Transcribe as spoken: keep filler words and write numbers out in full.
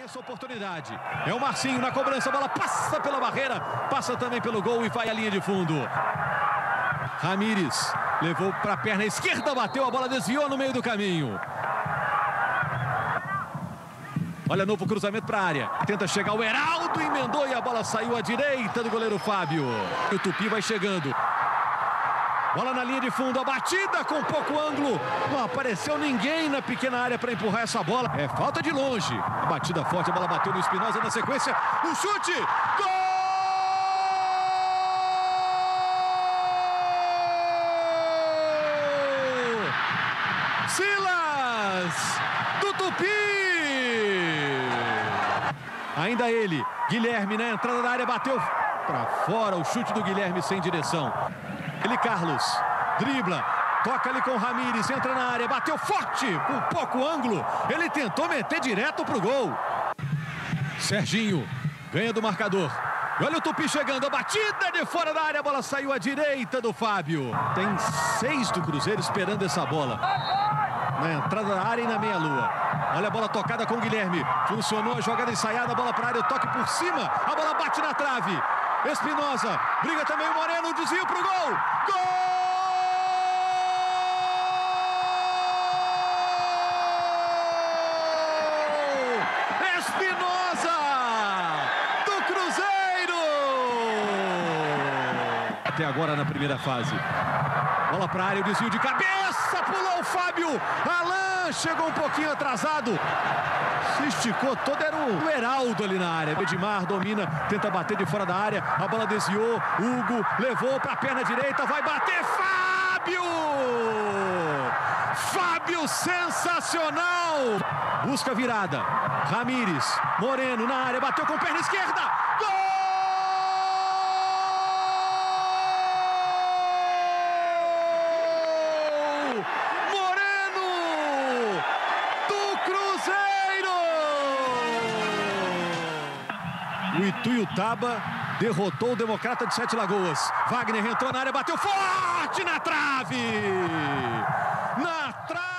essa oportunidade. É o Marcinho na cobrança, a bola passa pela barreira, passa também pelo gol e vai à linha de fundo. Ramires levou para a perna esquerda, bateu, a bola desviou no meio do caminho. Olha, novo cruzamento para a área. Tenta chegar o Heraldo, emendou e a bola saiu à direita do goleiro Fábio. O Tupi vai chegando. Bola na linha de fundo, a batida com pouco ângulo. Não apareceu ninguém na pequena área para empurrar essa bola. É falta de longe. A batida forte, a bola bateu no Espinosa na sequência. O chute! Gol! Silas! Do Tupi! Ainda ele, Guilherme na entrada da área, bateu para fora o chute do Guilherme sem direção. Ele, Carlos, dribla, toca ali com o Ramires, entra na área, bateu forte, com pouco ângulo. Ele tentou meter direto pro gol. Serginho ganha do marcador. E olha o Tupi chegando, a batida de fora da área, a bola saiu à direita do Fábio. Tem seis do Cruzeiro esperando essa bola. Na entrada da área e na meia-lua. Olha a bola tocada com o Guilherme. Funcionou a jogada ensaiada, a bola para a área, o toque por cima. A bola bate na trave. Espinosa, briga também o Moreno, desvio pro gol. Gol! Espinosa do Cruzeiro! Até agora na primeira fase. Bola para a área, o desvio de cabeça, pulou o Fábio. Alan chegou um pouquinho atrasado. Se esticou todo, era o Heraldo ali na área. Edmar domina, tenta bater de fora da área. A bola desviou, Hugo levou para a perna direita, vai bater, Fábio! Fábio sensacional! Busca virada, Ramires, Moreno na área, bateu com perna esquerda, gol! O Ituiutaba derrotou o Democrata de Sete Lagoas. Wagner entrou na área, bateu forte na trave! Na trave!